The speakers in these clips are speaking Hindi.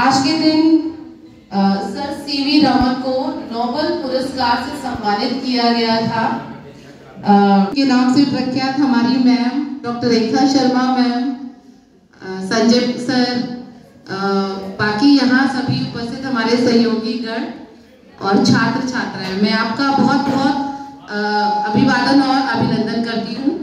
आज के दिन सर सीवी रमन को नोबेल पुरस्कार से सम्मानित किया गया था। के नाम से प्रख्यात हमारी ma'am doctor Rekha Sharma ma'am, Sanjay sir, बाकी यहाँ सभी उपस्थित हमारे सहयोगी गण और छात्र छात्राएं, मैं आपका बहुत बहुत अभिवादन और अभिनंदन करती हूँ।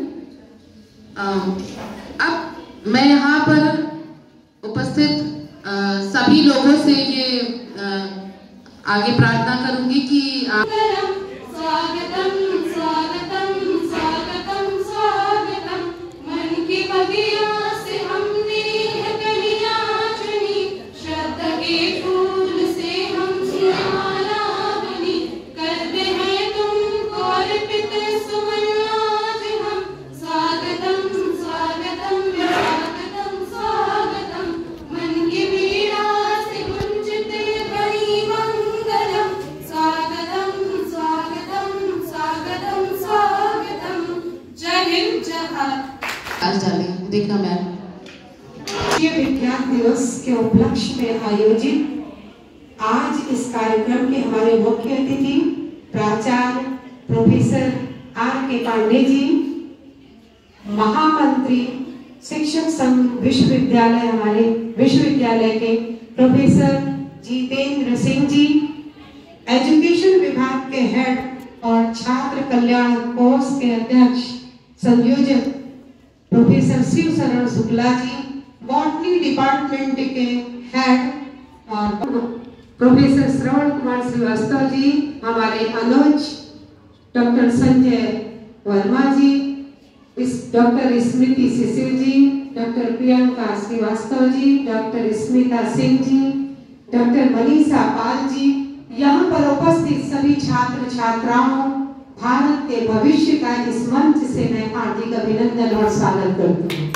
अब मैं यहाँ पर उपस्थित सभी लोगों से ये आगे प्रार्थना करूंगी कि स्वागतम स्वागतम स्वागतम स्वागतम, मन की बगिया से हमने कलियां चुनी, श्रद्धा के फूल से हमसे माला बनी, करते हैं तुमको अर्पित सुमन आज हम। स्वागतम स्वागतम स्वागतम स्वागतम, मन की बीड़ा से गुंजित बड़ी मंगलम। स्वागतम स्वागतम स्वागतम स्वागतम, जय हिंद जय भारत। आज डालें देखा मैम। राष्ट्रीय विज्ञान दिवस के उपलक्ष्य में आयोजित आज इस कार्यक्रम के हमारे मुख्य अतिथि प्राचार्य प्रोफेसर R.K. पांडे जी, महामंत्री शिक्षक संघ विश्वविद्यालय, हमारे विश्वविद्यालय के प्रोफेसर जितेंद्र सिंह जी, एजुकेशन विभाग के हेड और छात्र कल्याण कोर्स के अध्यक्ष संयोजक professor Shiv Sharan Shukla ji, botany department के हेड और प्रोफेसर श्रवण कुमार श्रीवास्तव जी, हमारे अनुज doctor Sanjay Verma ji, doctor Smriti Shishir ji, doctor Priyanka Srivastava ji, doctor Smita Singh ji, doctor Manisha Pal ji, यहाँ पर उपस्थित सभी छात्र छात्राओं, भारत के भविष्य का इस मंच से मैं हार्दिक अभिनंदन और स्वागत करती हूँ।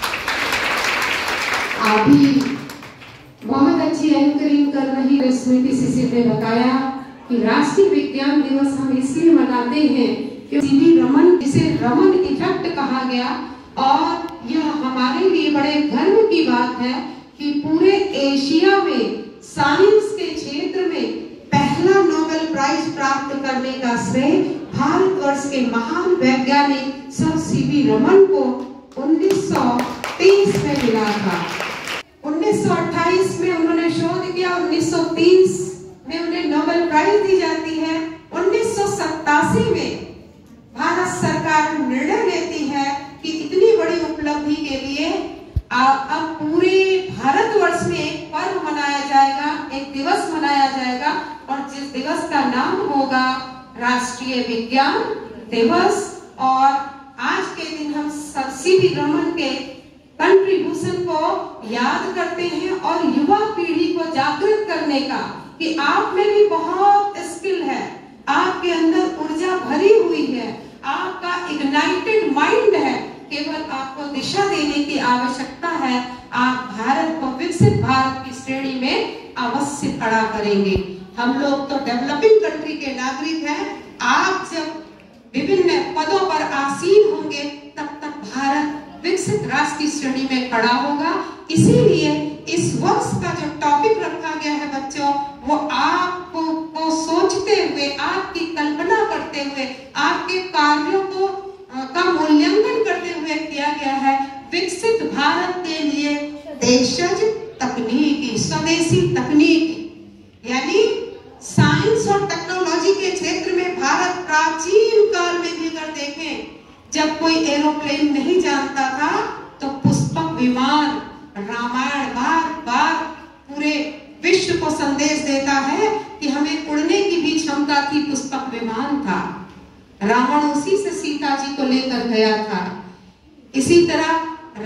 आप भी बहुत अच्छी एंकरिंग कर रही स्मृति शिशिर ने बताया कि राष्ट्रीय विज्ञान दिवस हम इसलिए मनाते हैं कि सीवी रमन, जिसे रमन इफेक्ट कहा गया, और यह हमारे लिए बड़े गर्व की बात है कि पूरे एशिया में साइंस के क्षेत्र में पहला नोबेल प्राइज प्राप्त करने का श्रेय भारतवर्ष के महान वैज्ञानिक सर सीवी रमन को 1930 में मिला था। 1928 में उन्होंने शोध किया, 1930 में उन्हें नोबेल प्राइज दी जाती है। 1987 में भारत सरकार निर्णय लेती है कि इतनी बड़ी उपलब्धि के लिए अब पूरे भारतवर्ष में एक पर्व मनाया जाएगा, एक दिवस मनाया जाएगा, और जिस दिवस का नाम होगा राष्ट्रीय विज्ञान दिवस। और आज के दिन हम सर सीवी रमन के कंट्रीब्यूशन को याद करते हैं और युवा पीढ़ी को जागृत करने का कि आप में भी बहुत स्किल है, आपके अंदर ऊर्जा भरी हुई है, आपका इग्नाइटेड माइंड है, केवल आपको दिशा देने की आवश्यकता है। आप भारत को विकसित भारत की श्रेणी में अवश्य खड़ा करेंगे। हम लोग तो डेवलपिंग कंट्री के नागरिक हैं। आप जब विभिन्न पदों पर आसीन होंगे तब तक भारत विकसित राष्ट्र की श्रेणी में खड़ा होगा। इसीलिए इस वर्ष का जो टॉपिक रखा गया है बच्चों, वो आपको सोचते हुए, आपकी कल्पना करते हुए, आपके कार्यों को का मूल्यांकन करते हुए किया गया है। विकसित भारत के लिए देशज तकनीकी, स्वदेशी तकनीकी, यानी साइंस और टेक्नोलॉजी के क्षेत्र में भारत प्राचीन काल में भी अगर देखें, जब कोई एरोप्लेन नहीं जानता था तो पुष्पक विमान, रामायण बार बार पूरे विश्व को संदेश देता है कि हमें उड़ने की भी क्षमता थी, पुष्पक विमान था। रावण उसी से सीता जी को लेकर गया था। इसी तरह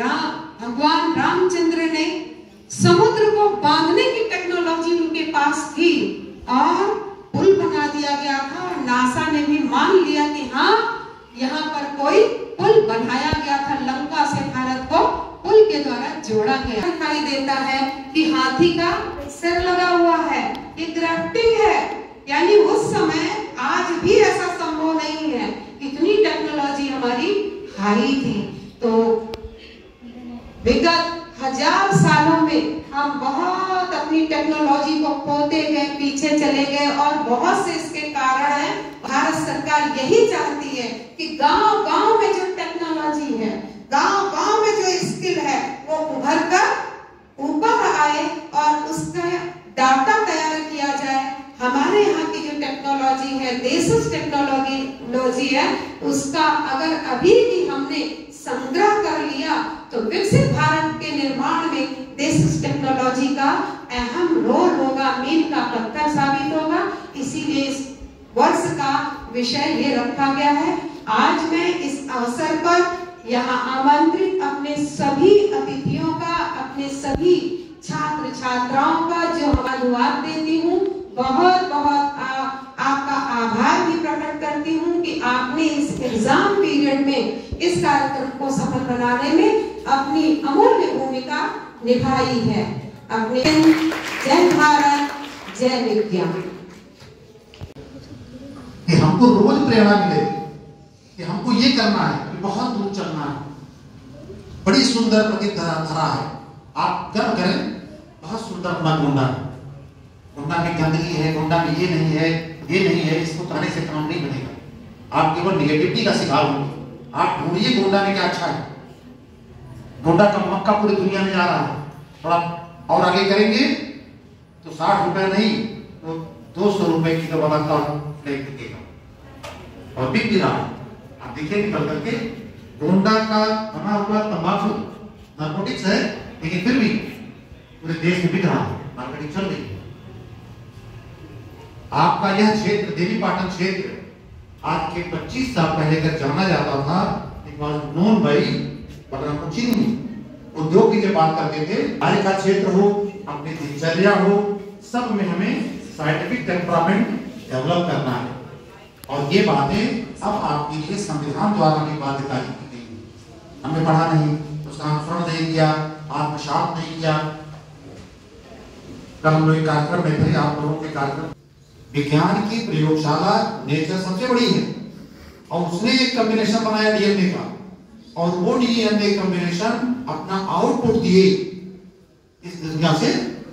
भगवान रामचंद्र ने समुद्र को बांधने की टेक्नोलॉजी उनके पास थी और पुल बना दिया गया था, और नासा ने भी मान लिया कि हाँ, यहाँ पर कोई पुल बनाया गया था। लंका से भारत को पुल के द्वारा जोड़ा गया। दिखाई देता है कि हाथी का सिर लगा हुआ है, ये ग्राफ्टिंग है, यानी उस समय, आज भी ऐसा संभव नहीं है, इतनी टेक्नोलॉजी हमारी हाई थी। तो विगत 1000 सालों में हम बहुत अपनी अपनी टेक्नोलॉजी को खोते गए, पीछे चले गए और बहुत से इसके कारण हैं। भारत सरकार यही चाहती है कि गांव-गांव में जो टेक्नोलॉजी है, गांव-गांव में जो स्किल है वो उभर कर ऊपर आए और उसका डाटा तैयार किया जाए। हमारे यहाँ की जो टेक्नोलॉजी है, देशज टेक्नोलॉजी है, उसका अगर अभी भी हमने संग्रह कर लिया तो विकसित भारत के निर्माण में देशज टेक्नोलॉजी का अहम रोल होगा, मील का पत्थर साबित होगा। इसीलिए इस वर्ष का विषय ये रखा गया है। आज मैं इस अवसर पर यहाँ आमंत्रित अपने सभी अतिथियों का, अपने सभी छात्र छात्राओं का जो धन्यवाद देती हूँ, बहुत बहुत आपका आभार भी प्रकट करती हूँ कि आपने इस एग्जाम पीरियड में इस कार्यक्रम को सफल बनाने में अपनी अमूल्य भूमिका निभाई है। अपने जय भारत, जय विज्ञान। कि हमको रोज प्रेरणा मिले कि हमको ये करना है, कि बहुत दूर चलना है। बड़ी सुंदर प्रकृति धरा है, आप गर्व करें। बहुत सुंदर अपना गोंडा है। गोंडा में गंदगी है, गोंडा में ये नहीं है, ये नहीं है, इसको कहने से काम नहीं बनेगा। आप केवल निगेटिविटी का शिकार होंगे। आप ढूंढिए गोंडा में क्या अच्छा है। गोंडा का मक्का पूरी दुनिया में जा रहा है। थोड़ा और आगे करेंगे तो 60 रुपए नहीं तो 200 रुपए की बाबा का फ्लैग बिकेगा और बिक भी रहा है। आप देखिए निकल करके गोंडा का बना हुआ तंबाकू नार्कोटिक्स है, लेकिन फिर भी पूरे देश में बिक रहा है, मार्केटिंग चल रही है। आपका यह क्षेत्र देवी पाटन क्षेत्र आज के 25 साल पहले अगर जाना जाता था, it was known by Balrampur उद्योग की जब बात करते थे, कार्य का क्षेत्र हो, अपनी दिनचर्या हो, सब में हमें साइंटिफिक टेम्परामेंट डेवलप करना है। और ये बातें अब आपके लिए संविधान द्वारा भी बाध्यता की गई। हमने पढ़ा नहीं, उसका अनुसरण नहीं किया, आत्मसात नहीं किया। कल हम लोग कार्यक्रम में थे, आप लोगों के कार्यक्रम विज्ञान की प्रयोगशाला नेचर सबसे बड़ी है और उसने एक कॉम्बिनेशन बनाया डीएनए का, और वो डीएनए कॉम्बिनेशन अपना आउटपुट दिए इस दुनिया से।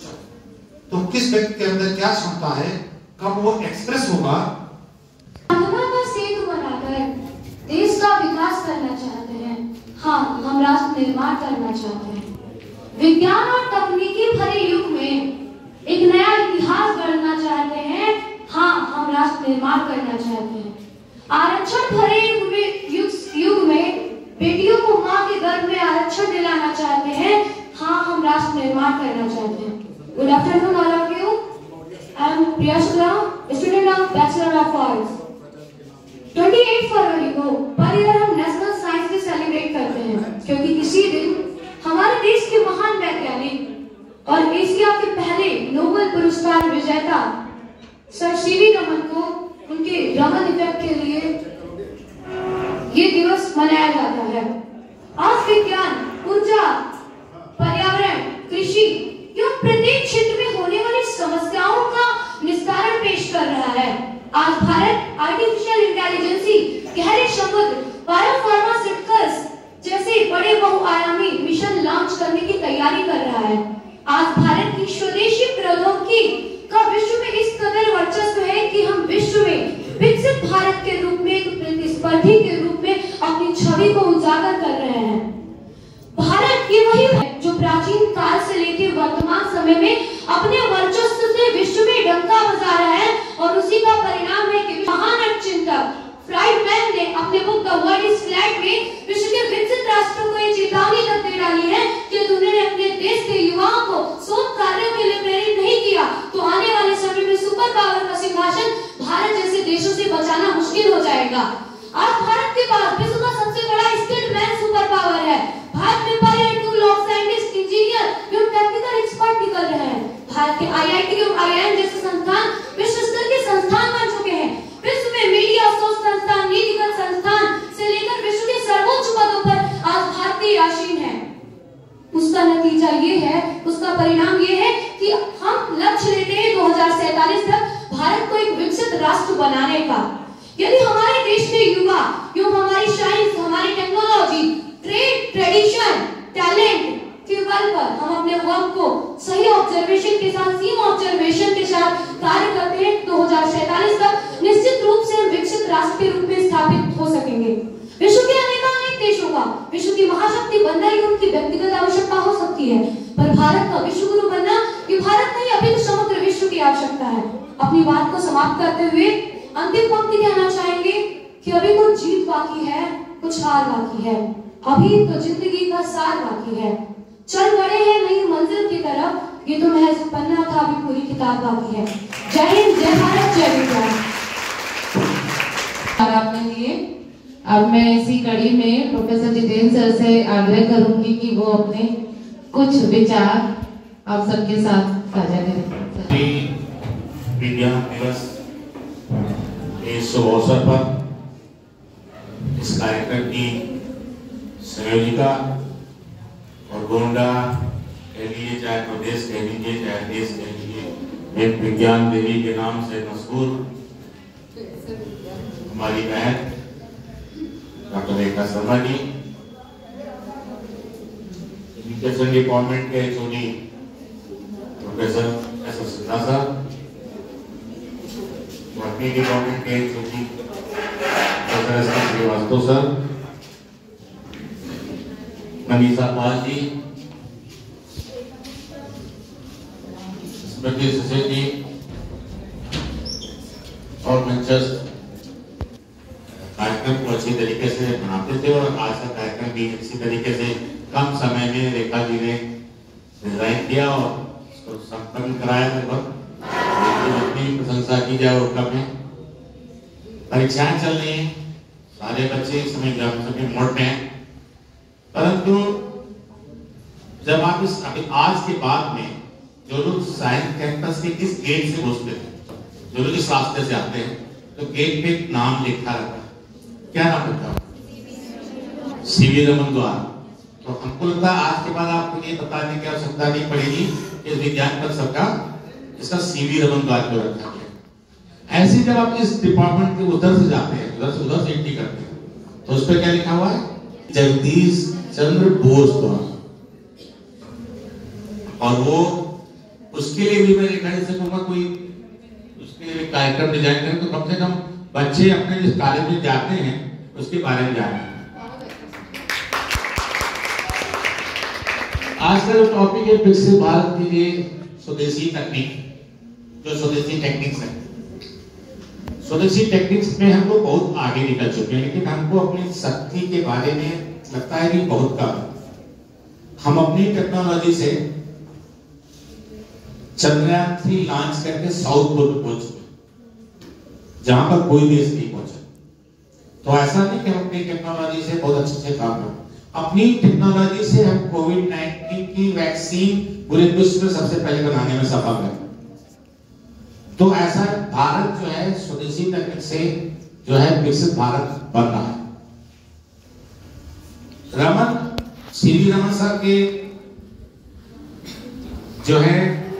तो किस व्यक्ति के अंदर क्या क्षमता है, कब वो एक्सप्रेस होगा। साधना का सेतु बनाकर देश का विकास करना चाहते हैं। हाँ, हम राष्ट्र निर्माण करना चाहते हैं। विज्ञान और तकनीकी भरे युग में एक नया इतिहास गढ़ना चाहते हैं। हाँ, हम राष्ट्र निर्माण करना चाहते हैं। आरक्षण भरे युग में बेटियों को मां के गर्भ में आरक्षण दिलाना चाहते हैं। हाँ, हम राष्ट्र निर्माण करना चाहते हैं। Good afternoon all of you. I am Priya Shukla, student of bachelor of arts. 28 फरवरी को पर ईयर हम नेशनल साइंस डे सेलिब्रेट करते हैं, क्योंकि इसी दिन हमारे देश के महान वैज्ञानिक और एशिया के पहले नोबेल पुरस्कार विजेता सर सीवी रमन को उनके रमन इफेक्ट के लिए ये दिवस मनाया जाता है। आज विज्ञान, ऊर्जा, पर्यावरण, कृषि एवं प्रत्येक क्षेत्र में होने वाली समस्याओं का निस्तारण पेश कर रहा है। आज भारत आर्टिफिशियल इंटेलिजेंसी, गहरे समुद्र, बायोफार्मास्यूटिकल्स जैसे बड़े बहुआयामी मिशन लॉन्च करने की तैयारी कर रहा है। आज भारत की स्वदेशी प्रौद्योगिकी का विश्व में इस कदर वर्चस्व है कि हम विश्व में विकसित भारत के रूप में, एक प्रतिस्पर्धी के रूप में अपनी छवि को उजागर कर रहे हैं। भारत ये वही है जो प्राचीन काल से लेकर वर्तमान समय में अपने वर्चस्व से विश्व में डंका बजा रहा है, और उसी का परिणाम है कि महान चिंतक फ्राइडमैन ने अपने book the world is flat में विश्व के विकसित राष्ट्रों को ये चेतावनी तक दे डाली है कि उन्होंने अपने देश के युवाओं को शोध कार्यों के लिए प्रेरित नहीं किया तो आने वाले समय में सुपर पावर का सिंहासन भारत जैसे देशों से बचाना मुश्किल हो जाएगा। आज भारत के पास विश्व का सबसे बड़ा स्किल्ड मैन सुपर पावर है। भारत में पायलट, लॉ साइंटिस्ट, इंजीनियर एवं टेक्निकल एक्सपर्ट निकल रहे हैं। भारत के आईआईटी एवं आईआईएम जैसे संस्थान विश्व स्तर के संस्थान बन चुके हैं। विश्व में मीडिया, शोध संस्थान, नीतिगत संस्थान से लेकर विश्व के सर्वोच्च पदों पर आज भारतीय आसीन है। उसका नतीजा ये है, उसका परिणाम ये है कि हम लक्ष्य लेते हैं 2047 तक भारत को एक विकसित राष्ट्र बनाने का। यदि हमारे देश के युवा एवं हमारी साइंस, हमारी टेक्नोलॉजी, ट्रेड, ट्रेडिशन, टैलेंट के बल पर हम अपने वर्क को सही ऑब्जर्वेशन के साथ कार्य करते हैं 2047 तक निश्चित रूप से हम विकसित राष्ट्र के रूप में स्थापित हो सकेंगे। विश्व के अनेक देशों का विश्व की महाशक्ति बनना ही उनकी व्यक्तिगत आवश्यकता हो सकती है, पर भारत का विश्व गुरु बनना ये भारत नहीं अभी तो समग्र विश्व की आवश्यकता है। अपनी बात को समाप्त करते हुए अंतिम पंक्ति कहना चाहेंगे कि अभी कुछ जीत बाकी है, कुछ हार बाकी है, अभी तो जिंदगी का सार बाकी है। चल पड़े हैं नई मंजिल की तरफ, ये तो महज पन्ना था, अभी पूरी किताब बाकी है। जय हिंद, जय भारत, जय विज्ञान। आपने लिए अब मैं इसी कड़ी में प्रोफेसर जितेंद्र सर से आग्रह करूंगी कि वो अपने कुछ विचार आप सबके साथ साझा करें। विज्ञान दिवस इस शुभ अवसर पर इस कार्यक्रम की संयोजिका और गोंडा कह लीजिए, चाहे प्रदेश कह लीजिए, चाहे देश कह लीजिए, एक विज्ञान देवी के नाम से मशहूर हमारी बहन doctor Rekha Sharma ji, education department के चुनी प्रोफेसर एस सिन्हा साहब, बॉटनी डिपार्टमेंट के चुनी professor S Srivastava sir, Manisha Pal ji, Smriti Sachet ji और मंचस्थ कार्यक्रम को अच्छी तरीके से बनाते थे, और आज का कार्यक्रम भी इसी तरीके से कम समय में रेखा जी ने डिजाइन किया और उसको संपन्न कराया। लगभग जितनी प्रशंसा की जाए वो कम है। परीक्षाएं चल रही हैं, सारे बच्चे इस समय सभी मोड में हैं, परंतु जब आप इस अभी आज के बाद में जो लोग साइंस कैंपस के किस गेट से घुसते थे, जो लोग इस रास्ते से आते हैं, तो गेट पे एक नाम लिखा रहता है। क्या नाम लिखा? सीवी रमन द्वार। तो हमको लगता है आज के बाद आपको ये बताने की आवश्यकता नहीं पड़ेगी कि विज्ञान पर सबका इसका सीवी रमन द्वार क्यों रखा गया। ऐसे जब आप इस डिपार्टमेंट के उधर से जाते हैं, उधर से एंट्री करते हैं, तो उस पर क्या लिखा हुआ है? जगदीश चंद्र बोस द्वार। और वो उसके लिए भी मैं रेखा से कहूँगा कोई उसके लिए कार्यक्रम डिजाइन करें, तो कम से कम बच्चे अपने जिस कॉलेज में जाते हैं उसके बारे में जाने। आज का जो टॉपिक है विकसित भारत के लिए स्वदेशी तकनीक, जो स्वदेशी टेक्निक्स है। स्वदेशी टेक्निक्स में हम लोग बहुत आगे निकल चुके हैं, लेकिन हमको अपनी शक्ति के बारे में लगता है कि बहुत कम। हम अपनी टेक्नोलॉजी से चंद्रयान 3 लॉन्च करके साउथ पोल पे पहुंच चुके, जहां पर कोई देश नहीं पहुंचा। तो ऐसा नहीं कि हम अपनी टेक्नोलॉजी से बहुत अच्छे से काम करें। अपनी टेक्नोलॉजी से हम कोविड-19 की वैक्सीन पूरे विश्व में सबसे पहले बनाने में सफल रहे। तो ऐसा भारत जो है स्वदेशी तकनीक से जो है विकसित भारत बन रहा है। सीवी रमन सर के जो है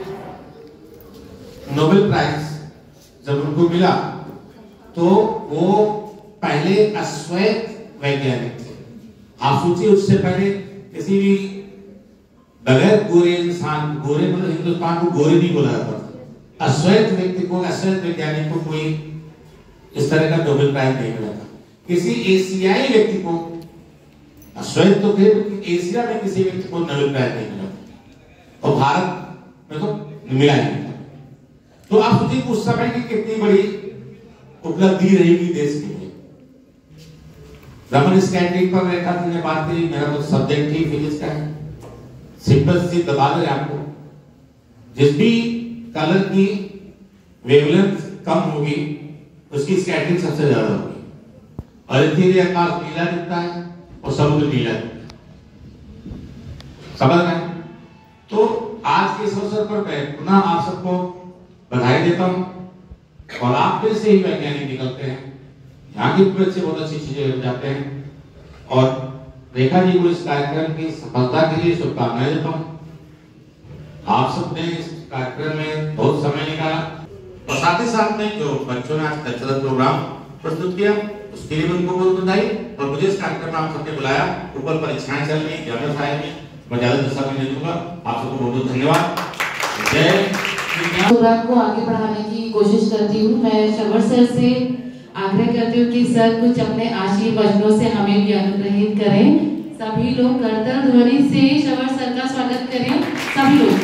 नोबेल प्राइज जब उनको मिला, तो वो पहले अश्वेत वैज्ञानिक थे। आप सोचिए, उससे पहले किसी भी बगैर गोरे इंसान, गोरे मतलब हिंदुस्तान को गोरे नहीं बोला जाता था, अश्वेत व्यक्ति को, अश्वेत वैज्ञानिक को कोई इस तरह का नोबेल प्राइज नहीं मिला था। किसी एशियाई व्यक्ति को, अश्वेत तो थे, एशिया में किसी व्यक्ति को नोबेल प्राइज नहीं मिला, और भारत में तो मिला ही नहीं। तो आप सोचिए उस समय की कितनी बड़ी उपलब्धि रहेगी देश के लिए। रमन स्कैटरिंग पर रेखा ने बात करी, मेरा तो सब्जेक्ट ही फिजिक्स का है। सिंपल सी बता दें आपको, जिस भी कलर की वेवलेंथ कम होगी उसकी स्कैटरिंग सबसे ज्यादा होगी, और इसलिए आकाश नीला दिखता है और समुद्र नीला दिखता है। समझ रहे हैं? तो आज के इस अवसर पर मैं पुनः आप सबको बधाई देता हूं, और आप में से ही वैज्ञानिक निकलते हैं, यहाँ के बच्चे बहुत अच्छी चीजें हो जाते हैं, और रेखा जी को इस कार्यक्रम की सफलता के लिए शुभकामनाएं देता हूँ। आप सबने इस कार्यक्रम में बहुत समय निकाला, और साथ ही साथ में जो बच्चों ने आज कल्चरल प्रोग्राम प्रस्तुत किया उसके लिए उनको बहुत बधाई। और मुझे इस कार्यक्रम में आप सबने बुलाया, ऊपर परीक्षाएं चल रही, जरूरत आएगी, मैं ज्यादा समय नहीं दूंगा। आप सबको बहुत बहुत धन्यवाद। जय प्रोग्राम को आगे बढ़ाने की कोशिश करती हूँ। मैं शबर सर से आग्रह करती हूँ कि सर कुछ अपने आशीर्वचनों से हमें भी अनुग्रहित करें। सभी लोग करताल ध्वनि से शबर सर का स्वागत करें। सभी लोग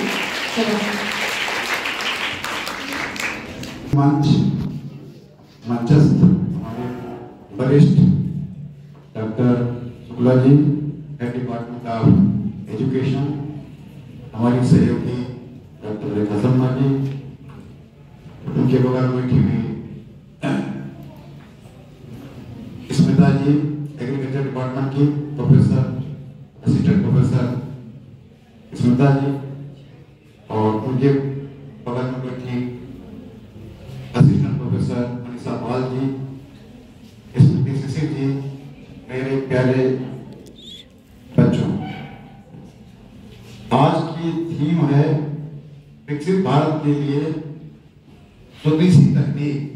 मंचस्थ वरिष्ठ doctor Shukla ji, head department of education, हमारी सहयोगी डॉक्टर रेखा शर्मा जी, उनके बगल में बैठी हुई स्मिता जी, एग्रीकल्चर डिपार्टमेंट की professor, assistant professor Smita ji, और उनके बगल में बैठी असिस्टेंट प्रोफेसर मनीषा पाल जी, स्मृति शिशिर जी, मेरे प्यारे बच्चों, आज की थीम है विकसित भारत के लिए स्वदेशी तकनीक,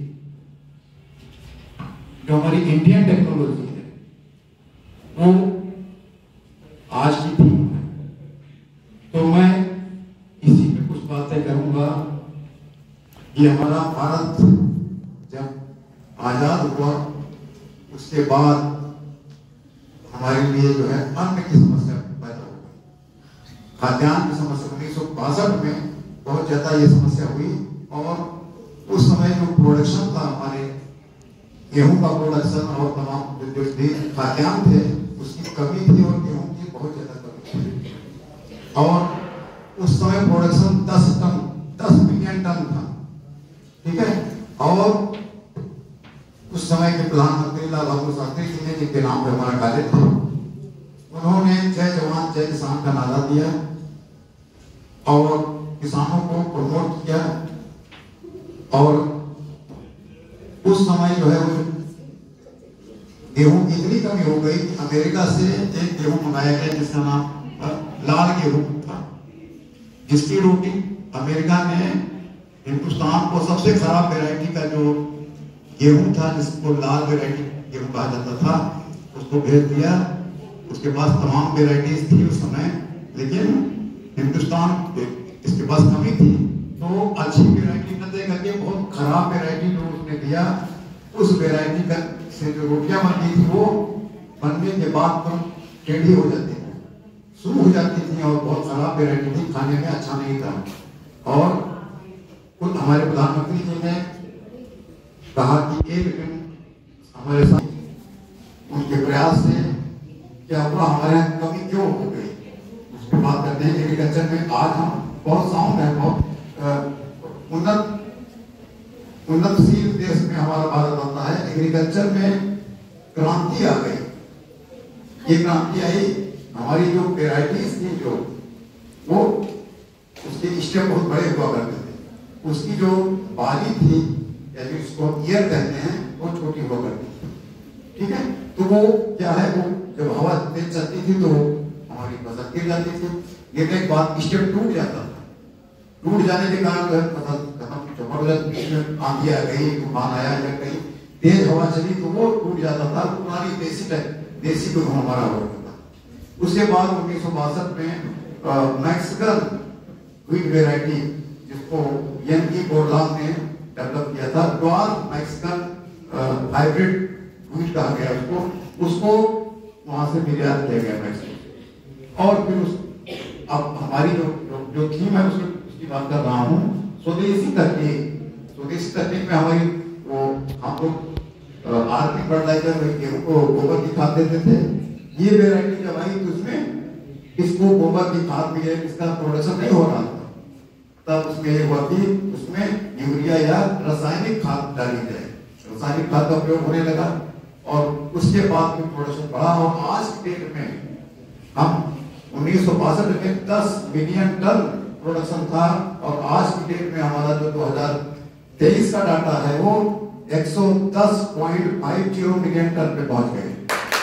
जो हमारी इंडियन टेक्नोलॉजी है वो आज की थीम है। तो मैं इसी पे कुछ बातें करूंगा कि हमारा भारत जब आजाद हुआ उसके बाद हमारे लिए जो है अन्न की समस्या पैदा हो गई, खाद्यान्न की समस्या 1962 में बहुत ज्यादा ये समस्या हुई। और उस समय जो प्रोडक्शन था, हमारे गेहूं का प्रोडक्शन और तमाम जो खाद्यान्न थे उसकी कमी थी, और गेहूं की बहुत ज्यादा कमी थी। और उस समय प्रोडक्शन 10 मिलियन टन था, ठीक है। और उस समय के प्रधानमंत्री लाल बहादुर शास्त्री जी ने, जिनके नाम पे हमारा कॉलेज था, उन्होंने जय जवान जय किसान का नारा दिया और किसानों को प्रमोट किया। और उस समय जो है गेहूं की इतनी कमी हो गई कि अमेरिका से एक गेहूं मंगाया गया जिसका नाम लाल गेहूं था, जिसकी रोटी अमेरिका ने हिंदुस्तान को सबसे खराब वैरायटी का जो गेहूं था, जिसको लाल वैरायटी गेहूं कहा जाता था, उसको भेज दिया। उसके पास तमाम वैरायटीज थी उस समय, लेकिन हिंदुस्तान इसके पास कमी थी, तो अच्छी वैरायटी न दे करके बहुत खराब वैरायटी जो उसने दिया, उस वैरायटी का से जो रोटियां बनती थी वो बनने के बाद तो टेढ़ी हो जाती थी, सूख हो जाती थी, और बहुत खराब वैरायटी थी, खाने में अच्छा नहीं था। और खुद हमारे प्रधानमंत्री जी ने कहा कि एक दिन हमारे साथ उनके प्रयास से क्या हुआ, हमारे यहाँ कमी क्यों हो गई, उसकी बात करते हैं। एग्रीकल्चर में आज हम बहुत साउंड है, बहुत उन्नतशील देश में हमारा भारत आता है। एग्रीकल्चर में क्रांति आ गई। ये क्रांति आई, हमारी जो वेराइटीज थी जो वो उसके स्टेप बहुत बड़े हुआ करते थे, उसकी जो बाली थी या जिसको ईयर कहते हैं वो छोटी हुआ करती थी, ठीक है। तो वो क्या है, वो जब हवा तेज चलती थी तो हमारी फसल गिर जाती थी, गिरने के बाद स्टेप टूट जाता था। टूट जाने के कारण जो है फसल खत्म, जबरदस्त आंधी आ गई, तूफान आया या कहीं तेज हवा चली तो वो टूट जाता था। पुरानी देसी गेहूं हमारा हो जाता था। उसके बाद 1962 में मैक्सिकन व्हीट वेराइटी, जिसको यंगी बोरलाम ने डेवलप किया था, डॉर्फ मैक्सिकन हाइब्रिड व्हीट कहा गया उसको वहां से निर्यात किया गया मैक्सिको। और फिर अब हमारी जो थीम है उसकी बात कर रहा हूँ, स्वदेशी तकनीक। स्वदेशी तकनीक में हमारी वो हम लोग आर्थिक फर्टिलाइजर गेहूं को गोबर की खाद देते थे। ये वेराइटी जब आई तो उसमें इसको गोबर की खाद मिले, इसका प्रोडक्शन नहीं हो रहा था, तब उसमें ये हुआ कि उसमें यूरिया या रासायनिक खाद डाली जाए। रासायनिक खाद का प्रयोग होने लगा और उसके बाद में प्रोडक्शन बढ़ा। और आज की डेट में हम 1962 में 10 मिलियन टन प्रोडक्शन था, और आज की डेट में हमारा जो 2023 का डाटा है वो 110.50 मिलियन टन पे पहुंच गए।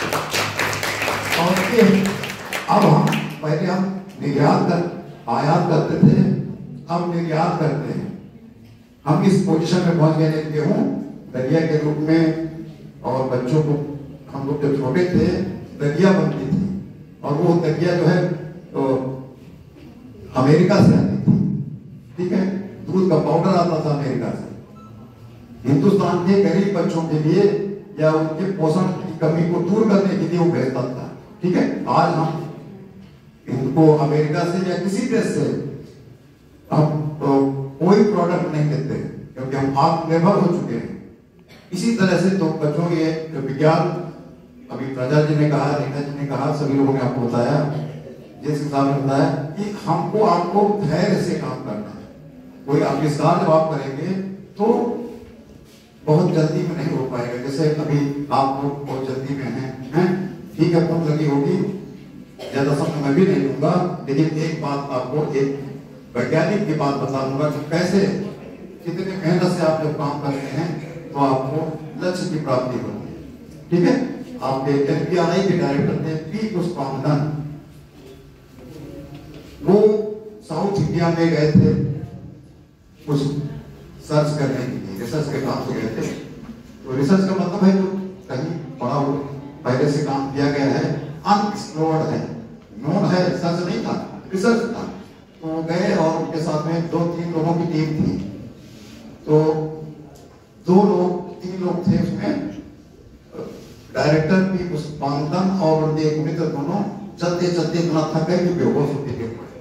और अब हम पहले हम आयात करते थे, अब निर्यात करते हैं। हम इस पोजीशन में पहुंच गए गेहूं दलिया के रूप में, और बच्चों को हम लोग जब छोटे थे दलिया बनती थी, और वो दलिया जो है तो अमेरिका से आती थी, ठीक है। दूध का पाउडर आता था अमेरिका से, हिंदुस्तान के गरीब बच्चों के लिए या उनके पोषण की कमी को दूर करने के लिए वो भेजता था। ठीक है, आज हम इनको अमेरिका से या किसी देश से हम कोई प्रोडक्ट नहीं लेते क्योंकि हम आत्मनिर्भर हो चुके हैं। इसी तरह से तो बच्चों ये विज्ञान, अभी प्रजा जी ने कहा, रेखा जी ने कहा, सभी लोगों ने आपको बताया, जिस हिसाब से बताया कि हमको आपको धैर्य से काम करना है। कोई आविष्कार जब आप करेंगे तो बहुत जल्दी में नहीं हो पाएगा। जैसे अभी आप लोग बहुत जल्दी में हैं, ठीक है, बहुत लगी होगी, ज्यादा समय मैं भी नहीं लूंगा, लेकिन एक बात आपको, एक वैज्ञानिक की बात बता दूंगा कि कैसे कितनी मेहनत से आप जब काम करते हैं तो आपको लक्ष्य की प्राप्ति होती है। ठीक है, आपके FBI के डायरेक्टर थे पी पुष्पांगन, वो साउथ इंडिया में गए थे कुछ सर्च करने के लिए, रिसर्च के काम से गए थे। तो रिसर्च का मतलब है जो कहीं बड़ा हो पहले से काम किया गया है, अनएक्सप्लोर्ड है, नोन है, सर्च नहीं था, रिसर्च था। तो वो गए और उनके साथ में 2-3 लोगों की टीम थी। तो 3 लोग थे उसमें, डायरेक्टर पी पुष्पांगन और उनके एक मित्र, दोनों चलते चलते इतना थक गए कि बेहोश होके गिर पड़े।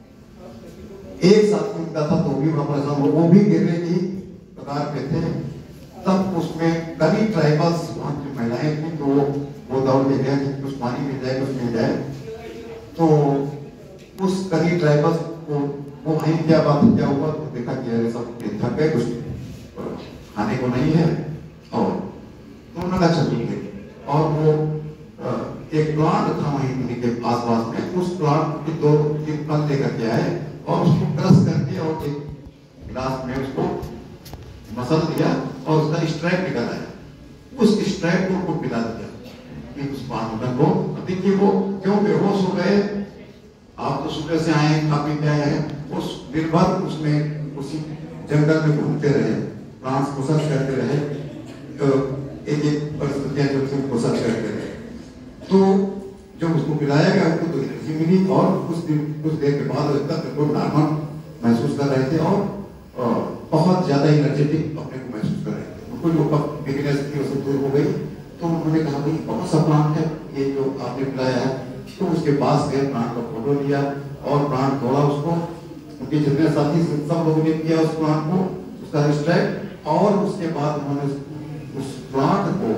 एक साथी उनका था तो भी बड़ा परेशान, वो भी गिरने की कगार पे थे। तब उसमें कई ट्राइबल्स वहां की महिलाएं थी, तो वो दौड़ के गया कि कुछ पानी मिल जाए, कुछ मिल जाए। तो उस कई ट्राइबल्स को वो वहीं क्या बात है, क्या हुआ, तो देखा कि अरे सब थक गए, कुछ खाने को नहीं है, और तो उन्होंने चल गए। और वो एक प्लांट था वहीं उन्हीं के आसपास में, उस प्लांट के 2-3 फल लेकर के आए और उसको क्रश करके और एक गिलास में उसको मसल दिया और उसका स्ट्रैप निकल आया। उस स्ट्रैप को उनको पिला दिया कि उस पान को। देखिए वो क्यों बेहोश हो गए, आप तो सुबह से आए, खा पी के आए हैं, उस दिन भर उसमें उसी जंगल में घूमते रहे, प्राण को सर्च करते रहे, एक परिस्थितियां जो थी उनको सर्च करते रहे। तो जब उसको पिलाया गया उसको तो एनर्जी मिली और कुछ देर के बाद तक नॉर्मल महसूस कर रहे थे और बहुत ज्यादा एनर्जेटिक अपने को महसूस कर रहे थे। उनको जो वीकनेस थी वो सब दूर हो गई। तो उन्होंने कहा भाई बहुत सा प्लांट है ये जो आपने पिलाया है। तो उसके पास गए, प्लांट का फोटो लिया और प्लांट तोड़ा उसको, उनके जितने साथी सब लोगों ने किया उस प्लांट को, उसका रिस्ट्रैक्ट, और उसके बाद उन्होंने उस प्लांट को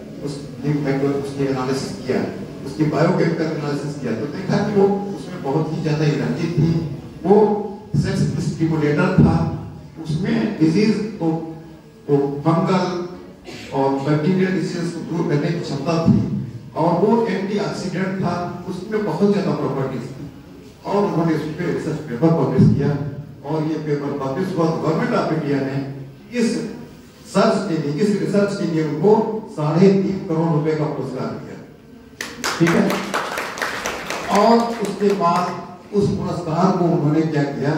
उसके एनालिसिस किया, उसकी बायोकेमिकल एनालिसिस किया। तो देखा कि वो उसमें बहुत ही ज्यादा एनर्जी थी, वो सेक्स स्टिमुलेटर था, उसमें डिजीज को फंगल और बैक्टीरियल डिसीज को दूर करने की क्षमता थी, और वो एंटीऑक्सीडेंट था, उसमें बहुत ज्यादा प्रॉपर्टीज थी। और उन्होंने उस पर रिसर्च पेपर पब्लिश किया और ये पेपर पब्लिश हुआ। गवर्नमेंट ऑफ इंडिया ने इस सर्च के लिए, इस रिसर्च के लिए उनको 3.5 करोड़ रुपए का पुरस्कार दिया। ठीक है, और उसके बाद उस पुरस्कार को उन्होंने क्या किया,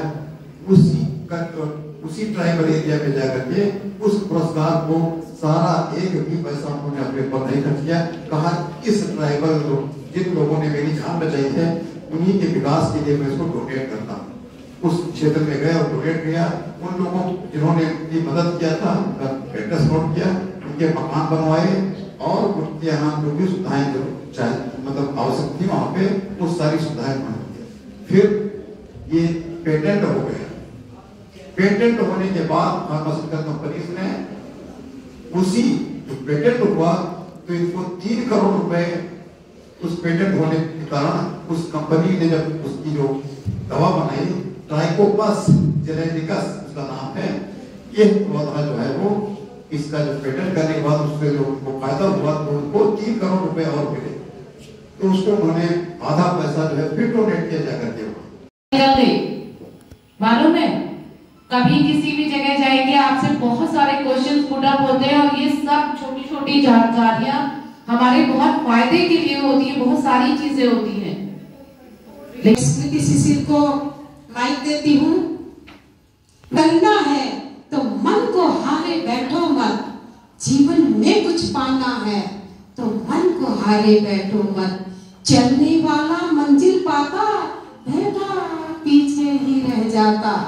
उसी ट्राइबल एरिया में जाकर के उस पुरस्कार को सारा एक भी पैसा उन्होंने अपने पर नहीं खर्च किया। कहा इस ट्राइबल जिन लोगों ने मेरी जान बचाई है उन्हीं के विकास के लिए मैं इसको डोनेट करता हूँ। उस क्षेत्र में गया और डोनेट किया। उन लोगों जिन्होंने उनकी मदद किया था उनका एड्रेस नोट किया, उनके मकान बनवाए और उनके यहाँ जो भी सुविधाएं जो चाहे मतलब आवश्यक थी वहां पे वो सारी सुविधाएं बना दिया। फिर ये पेटेंट हो गया। पेटेंट होने के बाद फार्मास्यूटिकल कंपनीज ने उसी जो पेटेंट हुआ तो इनको 3 करोड़ रुपए उस पेटेंट होने के कारण उस कंपनी ने जब उसकी जो दवा बनाई ट्राइकोपस जेनेटिकस उसका नाम है, ये पौधा जो है वो इसका जो पेटेंट करने के बाद उससे जो उनको फायदा हुआ तो उनको 3 करोड़ रुपए और मिले। तो उसको उन्होंने आधा पैसा जो है फिर डोनेट किया जाकर के। मालूम है कभी किसी भी जगह जाएंगे आपसे बहुत सारे क्वेश्चंस पुट अप होते हैं और ये सब छोटी छोटी जानकारियां हमारे बहुत फायदे के लिए होती है, बहुत सारी चीजें होती हैं। स्मृति शिशिर को माइक देती हूँ। करना है तो मन को हारे बैठो मत, जीवन में कुछ पाना है तो मन को हारे बैठो मत। चलने वाला मंजिल पाता, बैठा पीछे ही रह जाता।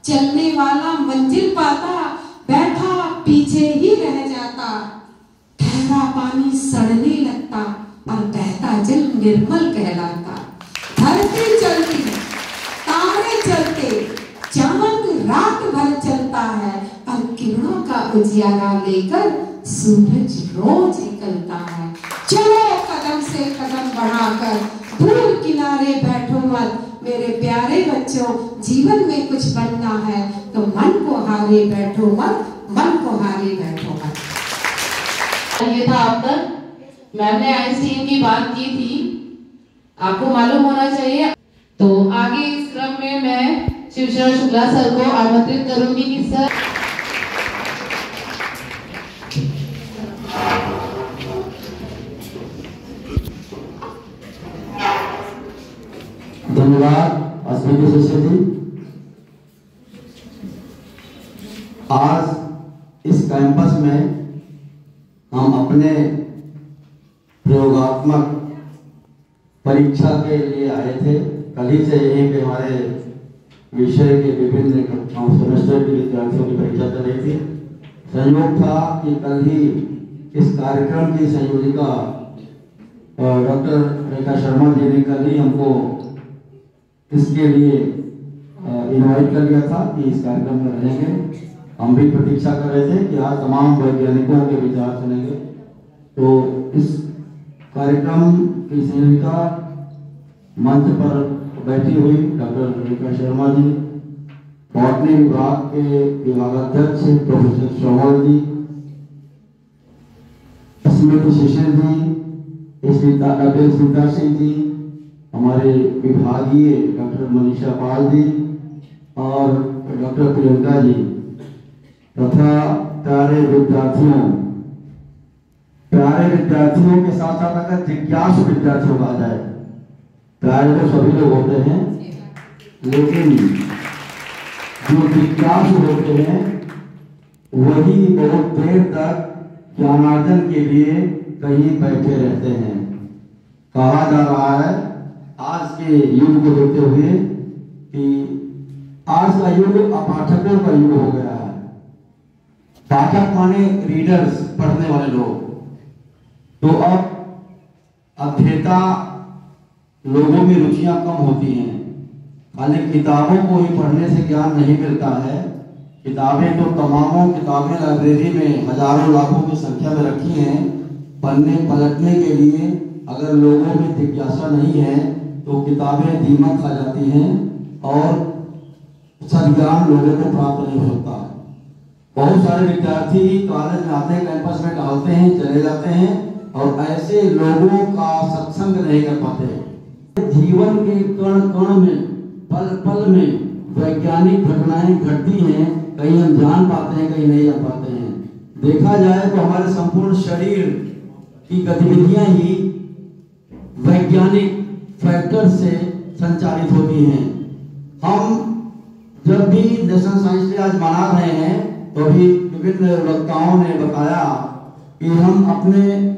चलने वाला मंजिल पाता, बैठा पीछे ही रह जाता। ठहरा पानी सड़ने लगता और बहता जल निर्मल कहलाता। धरती चलती, तारे चलते, चांद रात भर चलता है और किरणों का उजियारा लेकर सूरज रोज निकलता है। चलो कदम से कदम बढ़ाकर दूर किनारे बैठो मत, मेरे प्यारे बच्चों, जीवन में कुछ बनना है तो मन को हारे बैठो मत, मन को हारे बैठो मत। ये था अब तक मैम ने आइंस्टीन की बात की थी, आपको मालूम होना चाहिए। तो आगे इस क्रम में मैं शिवशरण शुक्ला सर को आमंत्रित करूंगी कि सर धन्यवाद अस्मिता शिष्य जी। आज इस कैंपस में हम अपने प्रयोगात्मक परीक्षा के लिए आए थे। कल ही से यहीं पे हमारे विषय के विभिन्न कक्षाओं सेमेस्टर के विद्यार्थियों की परीक्षा चल रही थी। संयोग था कि कल ही इस कार्यक्रम की संयोजिका डॉक्टर रेखा शर्मा जी ने कल ही हमको इसके लिए इनवाइट कर लिया था कि इस कार्यक्रम में रहेंगे। हम भी प्रतीक्षा कर रहे थे कि आज तमाम वैज्ञानिकों के विचार सुनेंगे। तो इस कार्यक्रम की संयोजिका मंच पर बैठी हुई डॉक्टर रेखा शर्मा जी, बॉटनी विभाग के विभागाध्यक्ष प्रोफेसर श्रवण जी, स्मृति शिशिर जी, स्मिता सिंह जी, हमारे विभागीय डॉक्टर मनीषा पाल जी और डॉक्टर प्रियंका जी तथा प्यारे विद्यार्थियों के साथ साथ अगर जिज्ञासु विद्यार्थियों कहा जाए, प्यारे तो सभी लोग होते हैं, लेकिन जो जिज्ञासु होते हैं वही बहुत देर तक ज्ञानार्जन के लिए कहीं बैठे रहते हैं। कहा जा रहा है आज के युग को देखते हुए कि आज का युग पाठकों का युग हो गया है। पाठक माने रीडर्स, पढ़ने वाले लोग। तो अब अध्येता लोगों में रुचियां कम होती हैं। खाली किताबों को ही पढ़ने से ज्ञान नहीं मिलता है। किताबें तो तमामों किताबें लाइब्रेरी में हजारों लाखों की संख्या में रखी हैं। पढ़ने पलटने के लिए अगर लोगों में जिज्ञासा नहीं है तो किताबें दीमक खा जाती हैं और सज्ञान लोगों को प्राप्त नहीं हो सकता। बहुत सारे विद्यार्थी कॉलेज में आते हैं, कैंपस में टहलते हैं, चले जाते हैं और ऐसे लोगों का सत्संग नहीं कर पाते। जीवन के कण कण में, पल पल में वैज्ञानिक घटनाएं घटती हैं, कहीं हम जान पाते हैं, कहीं नहीं जान पाते हैं। देखा जाए तो हमारे संपूर्ण शरीर की गतिविधियां ही वैज्ञानिक फैक्टर से संचालित होती हैं। हम जब भी नेशनल साइंस डे आज मना रहे हैं तो भी विभिन्न वक्ताओं ने बताया कि हम अपने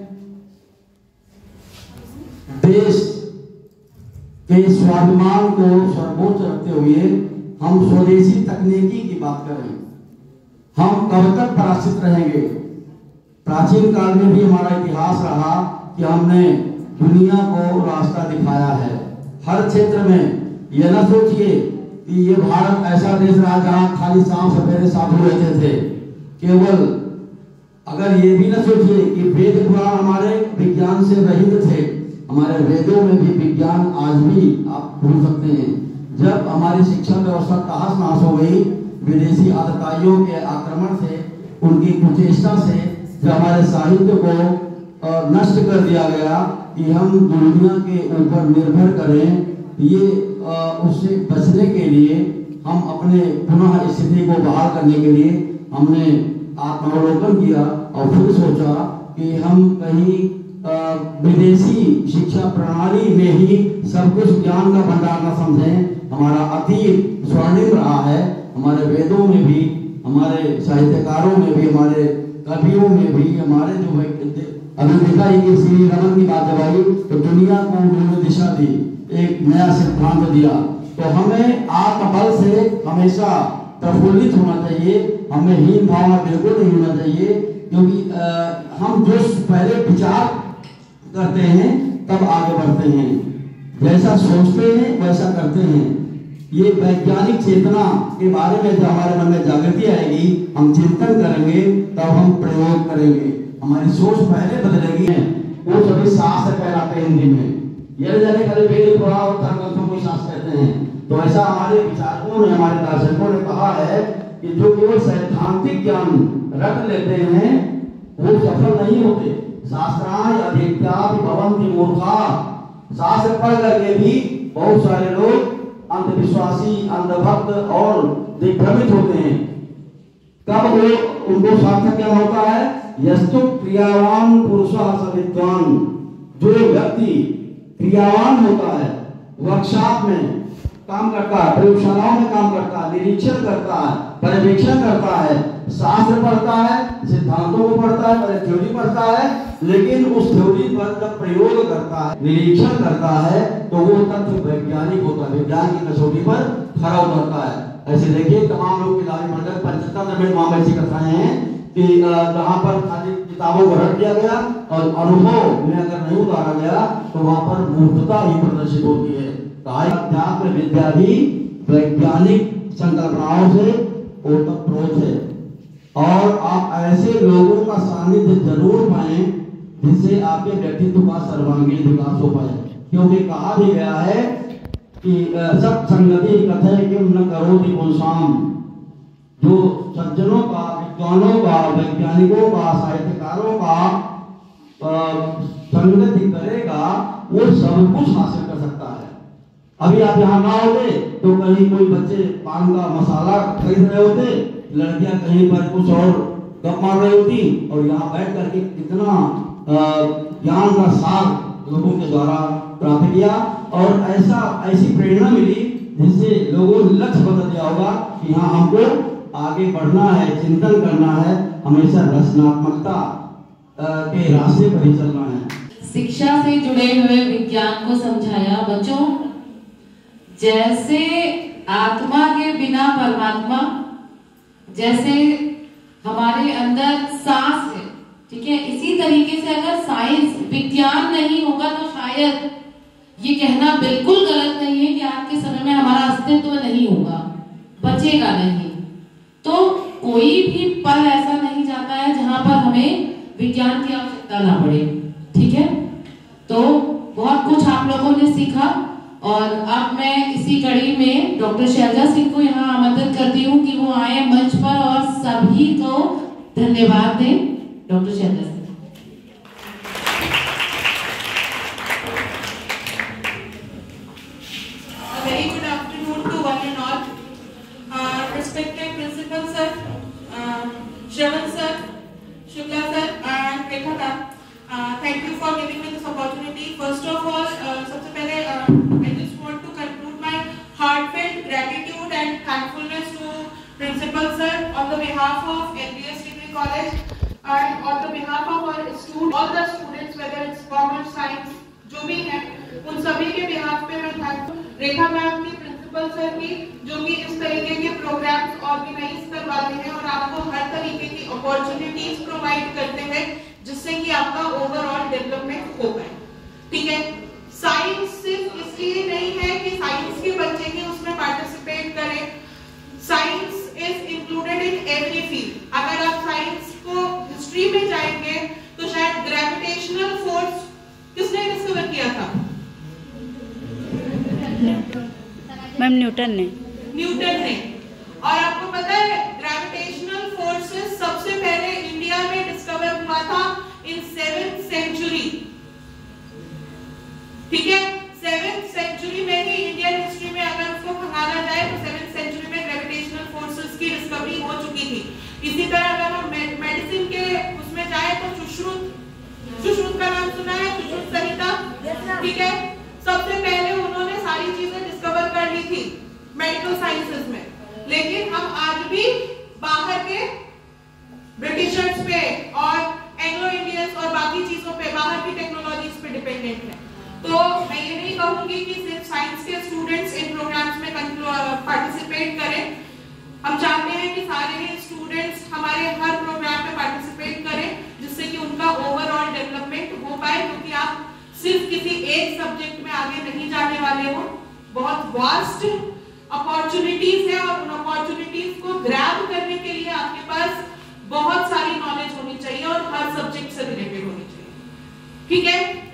देश के स्वाभिमान को सर्वोच्च रखते हुए हम स्वदेशी तकनीकी की बात करें। हम कब तक पराजित रहेंगे? प्राचीन काल में भी हमारा इतिहास रहा कि हमने दुनिया को रास्ता दिखाया है। हर क्षेत्र में यह न सोचिए कि ये भारत ऐसा देश रहा जहां खाली सांप सफेरे साधु रहते थे। केवल अगर ये भी न सोचिए कि वेद पुराण हमारे विज्ञान से रहित थे। हमारे वेदों में भी विज्ञान आज भी आप भूल सकते हैं। जब हमारी शिक्षा व्यवस्था तहस नहस हो गई विदेशी आतताइयों के आक्रमण से, उनकी कुचेष्टा से, जब हमारे साहित्य को नष्ट कर दिया गया कि हम दुनिया के ऊपर निर्भर करें, ये उससे बचने के लिए हम अपने पुनः स्थिति को बहाल करने के लिए हमने आत्मावलोकन किया और फिर सोचा कि हम कहीं विदेशी शिक्षा प्रणाली में ही सब कुछ ज्ञान का भंडार न समझें। हमारा अतीत स्वर्णिम रहा है। हमारे वेदों में भी, हमारे साहित्यकारों में भी, हमारे कवियों में भी, हमारे जो अभी देखा ही कि श्री रमन की बात जब आई तो दुनिया को उन्होंने दिशा दी, एक नया सिद्धांत दिया। तो हमें आत्मबल से हमेशा प्रफुल्लित होना चाहिए, हमें हीन भावना बिल्कुल नहीं होना चाहिए, क्योंकि हम जो पहले विचार करते हैं तब आगे बढ़ते हैं, जैसा सोचते हैं वैसा करते हैं। ये वैज्ञानिक चेतना के बारे में जब हमारे मन में जागृति आएगी, हम चिंतन करेंगे, तब हम प्रयोग करेंगे, हमारी सोच पहले बदलेगी। वो सभी शास्त्र कहलाते हैं हिंदी में, ये जाने खाली वेद पुराण और धर्मग्रंथों को शास्त्र कहते हैं। तो ऐसा हमारे विचारकों ने, हमारे दार्शनिकों ने कहा है कि जो केवल सैद्धांतिक ज्ञान रट लेते हैं वो सफल नहीं होते। शास्त्राय अधीत्यापि भवन्ति मूर्खा, शास्त्र पढ़ करके भी बहुत सारे लोग अंधविश्वासी, अंधभक्त और दिग्भ्रमित होते हैं। कब वो उनको सार्थक क्या होता है? यस्तु क्रियावान पुरुषः स विद्वान, जो व्यक्ति क्रियावान होता है, वर्कशॉप में काम करता है, प्रयोगशालाओं में काम करता है, निरीक्षण करता है, पर्यवेक्षण करता है, शास्त्र पढ़ता है, सिद्धांतों को पढ़ता है, पहले थ्योरी पढ़ता है, लेकिन उस थ्योरी पर जब प्रयोग करता है, निरीक्षण करता है, तो वो तथ्य वैज्ञानिक होता है, विज्ञान की कसौटी पर खरा उतरता है। ऐसे देखिए तमाम लोग किताबें पढ़कर 75 में वहां ऐसी कथाएं हैं कि जहाँ पर खाली किताबों को रट दिया गया और अनुभव में अगर नहीं उतारा गया तो वहां पर मूर्खता ही प्रदर्शित होती है। अध्यात्म विद्या भी वैज्ञानिक संकल्पनाओं से ओतप्रोत है, और आप ऐसे लोगों का सानिध्य जरूर पाएं जिससे आपके व्यक्तित्व का सर्वांगीण विकास हो पाए, क्योंकि कहा भी गया है कि सब संगति कथय किम न करोति पुंसाम, जो सज्जनों का, विद्वानों का, वैज्ञानिकों का, साहित्यकारों का संगति करेगा वो सब कुछ हासिल कर सकता है। अभी आप यहाँ ना होते तो कहीं कोई बच्चे पान का मसाला खरीद रहे होते, लड़कियां कहीं पर कुछ और गप मार रही होती, और यहाँ बैठ करके कितना ज्ञान का सार लोगों के द्वारा प्राप्त किया, और ऐसी प्रेरणा मिली जिससे लोगों ने लक्ष्य बदल दिया होगा कि हाँ हमको आगे बढ़ना है, चिंतन करना है, हमेशा रचनात्मकता के रास्ते पर ही चलना है। शिक्षा से जुड़े हुए विज्ञान को समझाया बच्चों। जैसे आत्मा के बिना परमात्मा, जैसे हमारे अंदर सांस है, ठीक है, इसी तरीके से अगर साइंस विज्ञान नहीं होगा तो शायद ये कहना बिल्कुल गलत नहीं है कि आज के समय में हमारा अस्तित्व नहीं होगा, बचेगा नहीं। तो कोई भी पल ऐसा नहीं जाता है जहां पर हमें विज्ञान की आवश्यकता ना पड़े, ठीक है। तो बहुत कुछ आप लोगों ने सीखा, और अब मैं इसी कड़ी में डॉक्टर शैलजा सिंह को यहाँ आमंत्रित करती हूँ कि वो आए मंच पर और सभी को धन्यवाद दें। Doctor Shailja Singh. Very good afternoon to one and all. Respected Principal Sir, Shravan Sir, Shukla Sir, and Rekha Ma'am. Thank you for giving me this opportunity. First of all, सबसे पहले I just want to conclude my heartfelt gratitude and thankfulness to Principal Sir on the behalf of LBS Degree College and on the behalf of our students, all the students, whether it's commerce, science, जो भी है, उन सभी के behalf पे मैं thankful। रेखा मैम की, प्रिंसिपल सर की, जो कि इस तरीके के प्रोग्राम्स ऑर्गेनाइज करवाते हैं और आपको हर तरीके की अपॉर्चुनिटीज प्रोवाइड करते हैं जिससे कि आपका ओवरऑल डेवलपमेंट हो पाए, ठीक है। साइंस सिर्फ इसलिए नहीं है कि साइंस के बच्चे ही उसमें पार्टिसिपेट करें, science is included in every field. अगर आप साइंस को हिस्ट्री में जाएंगे तो शायद ग्रेविटेशनल फोर्स किसने डिस्कवर किया था? मैम न्यूटन ने। और आपको पता है ग्रेविटेशनल फोर्सेस सबसे पहले इंडिया में डिस्कवर हुआ था इन 7th सेंचुरी, ठीक है। 7th सेंचुरी में ही इंडियन हिस्ट्री में अगर उसको खंगाला जाए तो 7th सेंचुरी में ग्रेविटेशनल फोर्सेस की डिस्कवरी हो चुकी थी। इसी तरह अगर हम मेडिसिन के उसमें जाए तो सुश्रुत का नाम सुना है, सुश्रुत संहिता, ठीक है। सबसे पहले उन्होंने सारी चीजें डिस्कवर कर ली थी मेडिकल साइंसेस में, लेकिन हम आज भी बाहर के ब्रिटिशर्स पे और एंग्लो इंडियंस और बाकी चीजों पे, बाहर की टेक्नोलॉजीज पे डिपेंडेंट है। तो मैं ये नहीं कहूंगी कि सिर्फ साइंस के स्टूडेंट्स इन प्रोग्राम्स में पार्टिसिपेट करें, हम चाहते हैं कि सारे स्टूडेंट्स हमारे हर प्रोग्राम में पार्टिसिपेट करें, जिससे कि उनका ओवरऑल डेवलपमेंट हो पाए, क्योंकि आप सिर्फ किसी एक सब्जेक्ट में आगे नहीं जाने वाले हो। बहुत वास्ट अपॉर्चुनिटीज है और उन अपॉर्चुनिटीज को ग्रैब करने के लिए आपके पास बहुत सारी नॉलेज होनी चाहिए और हर सब्जेक्ट से रिलेटेड होनी चाहिए। ठीक है,